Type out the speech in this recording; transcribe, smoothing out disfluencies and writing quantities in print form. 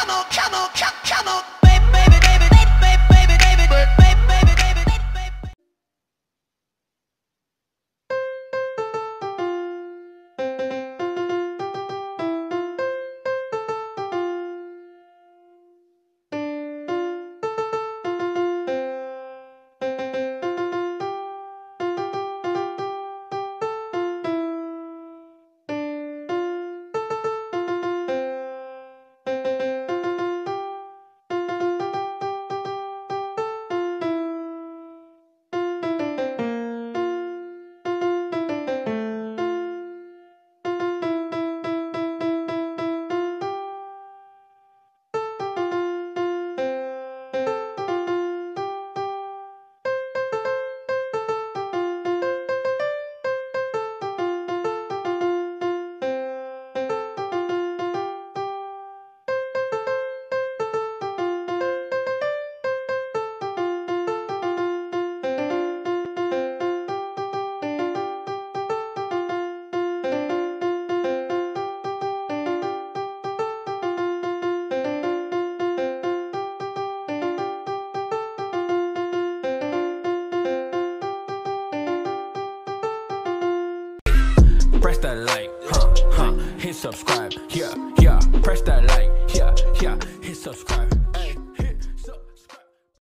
come on, baby, baby, baby, baby, baby, baby, baby, baby, baby, baby, baby. Press that like, hit subscribe, yeah, press that like, yeah, hit subscribe.